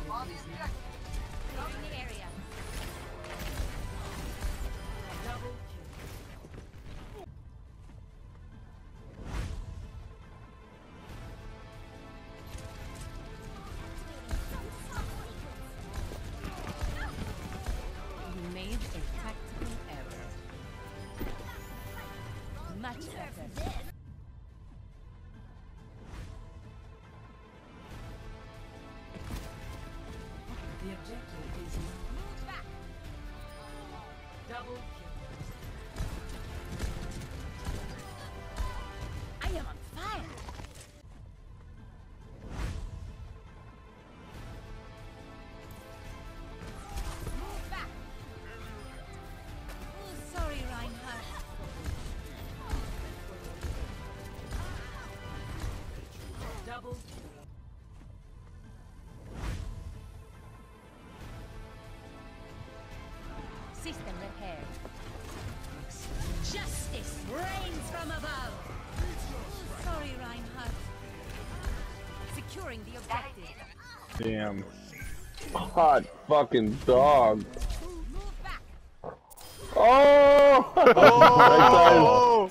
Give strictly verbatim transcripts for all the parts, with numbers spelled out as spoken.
the area. Double kill. You made a tactical error. Much better. The objective is move back. Double kill. I am on fire. Move back. Oh, sorry, Reinhardt. Double kill. System repaired. Justice reigns from above. Oh, sorry, Reinhardt. Securing the objective. Damn. Hot fucking dog. Move back. Oh! Oh!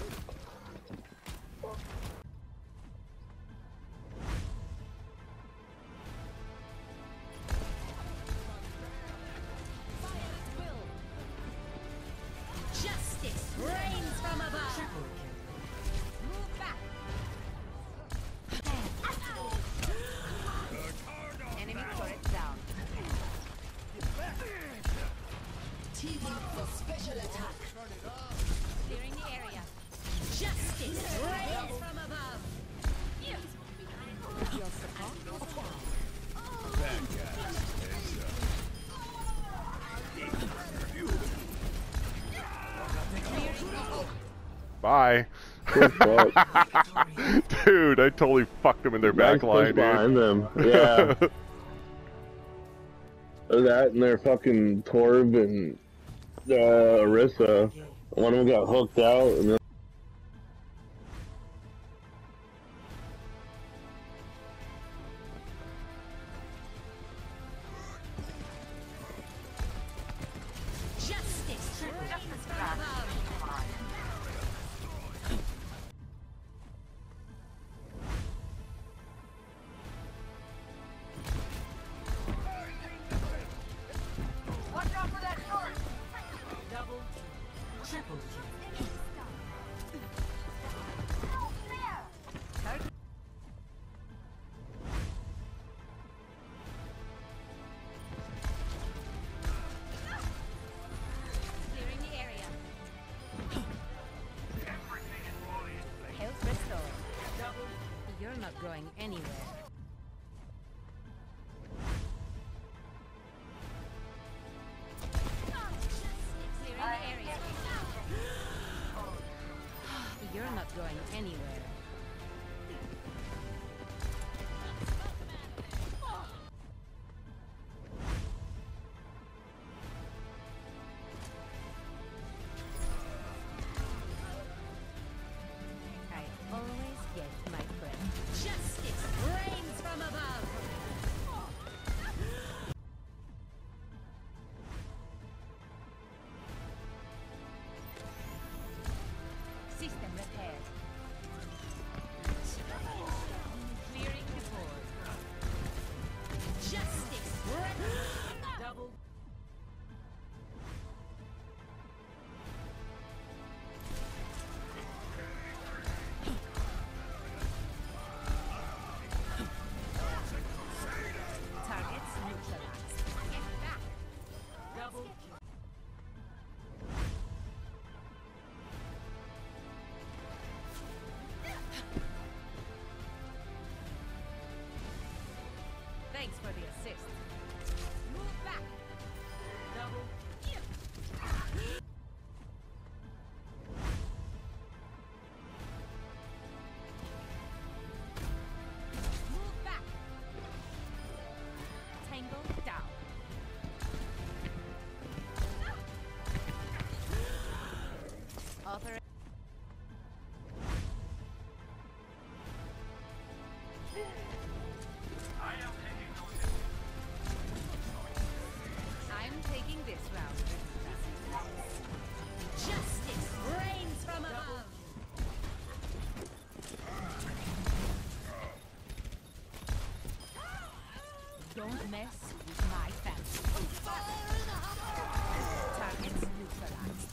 Justice reigns from above. Move back. Enemy turret down. T V for special attack. Clearing the area. Justice reigns from above. Your support is down. Bye. Good fuck. Dude, I totally fucked them in their Nice back line, push dude. behind them. Yeah. That and their fucking Torb and uh, Orisa. One of them got hooked out and then Justice reigns from above. Watch out for that short. Double kill. Triple kill. Clearing the area. Health restored. Double. You're not going anywhere. Clearing the area. You're not going anywhere. I always get my friend. Justice reigns from above. System repaired. Clearing the board. Justice reigns. Double. Targets neutralized. Get back. Double kill. Thanks for the assist. Move back. Double kill. Move back. Tango down. Author. Don't mess with my family. Targets neutralized.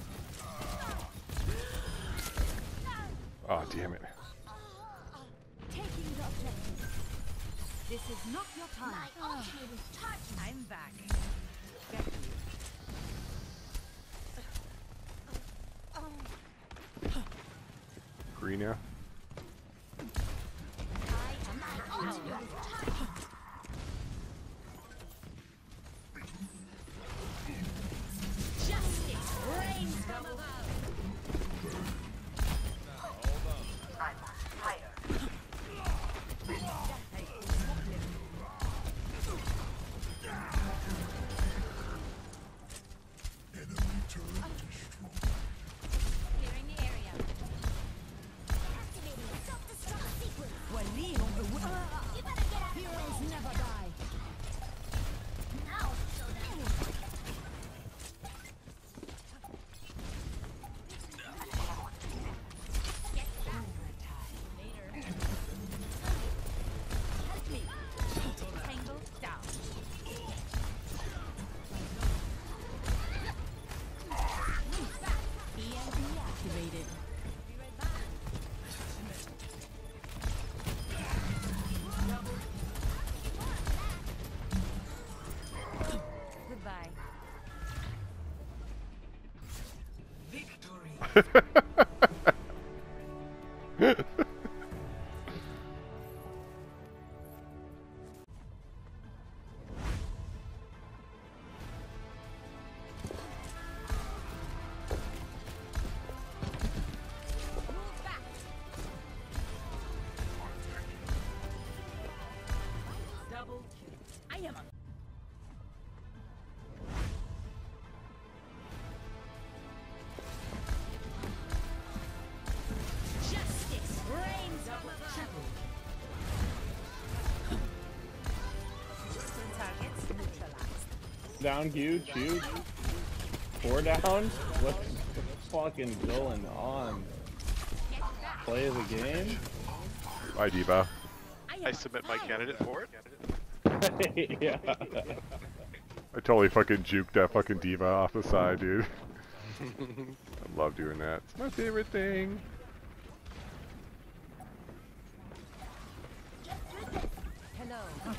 Oh, damn it. Taking the objective. This is not your time. My ultimate is charging. I'm back. Get you. Green, yeah. Justice reigns from above. Clearing the area. Activating self-destruct sequence. You better get out. Heroes never die. Now, so that. Tango down. E M P activated. Be right back. Goodbye. Move back. Double kill. I am a justice reigns from above. Targets neutralized. Down huge, huge. Four down? What's fucking going on? Get back. Play the game? Bye, Diva. I submit my candidate for it. Yeah. I totally fucking juked that fucking Diva off the side, dude. I love doing that. It's my favorite thing. Hello.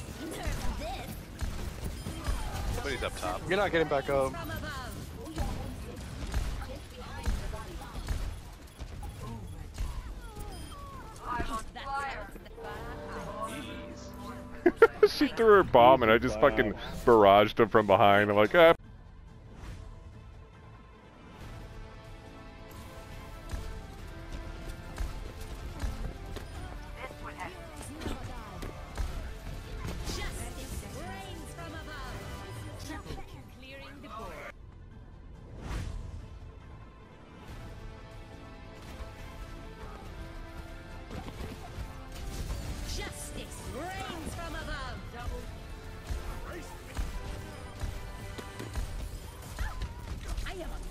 Somebody's up top. You're not getting back up. From above. She threw her bomb and I just fucking barraged him from behind. I'm like, ah. Justice reigns from above. Clearing the board. Justice reigns from above. Double. I am a